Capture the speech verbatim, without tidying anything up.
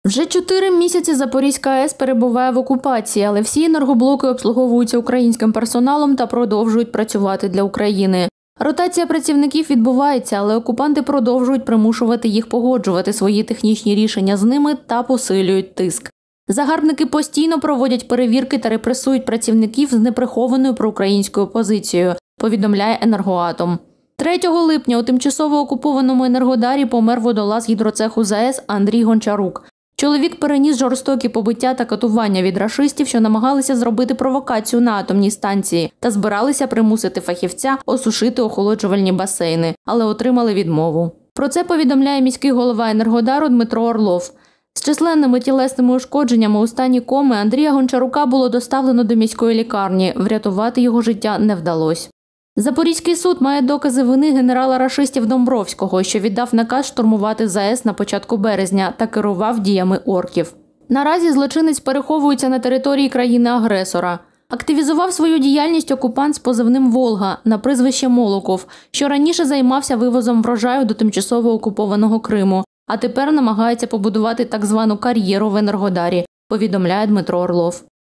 Вже чотири місяці Запорізька АЕС перебуває в окупації, але всі енергоблоки обслуговуються українським персоналом та продовжують працювати для України. Ротація працівників відбувається, але окупанти продовжують примушувати їх погоджувати свої технічні рішення з ними та посилюють тиск. Загарбники постійно проводять перевірки та репресують працівників з неприхованою проукраїнською позицією, повідомляє «Енергоатом». третього липня у тимчасово окупованому Енергодарі помер водолаз гідроцеху ЗАЕС Андрій Гончарук. Чоловік переніс жорстокі побиття та катування від рашистів, що намагалися зробити провокацію на атомній станції та збиралися примусити фахівця осушити охолоджувальні басейни, але отримали відмову. Про це повідомляє міський голова Енергодару Дмитро Орлов. З численними тілесними ушкодженнями у стані коми Андрія Гончарука було доставлено до міської лікарні. Врятувати його життя не вдалося. Запорізький суд має докази вини генерала рашистів Домбровського, що віддав наказ штурмувати ЗАЕС на початку березня та керував діями орків. Наразі злочинець переховується на території країни-агресора. Активізував свою діяльність окупант з позивним «Волга» на прізвище Молоков, що раніше займався вивозом врожаю до тимчасово окупованого Криму, а тепер намагається побудувати так звану кар'єру в Енергодарі, повідомляє Дмитро Орлов.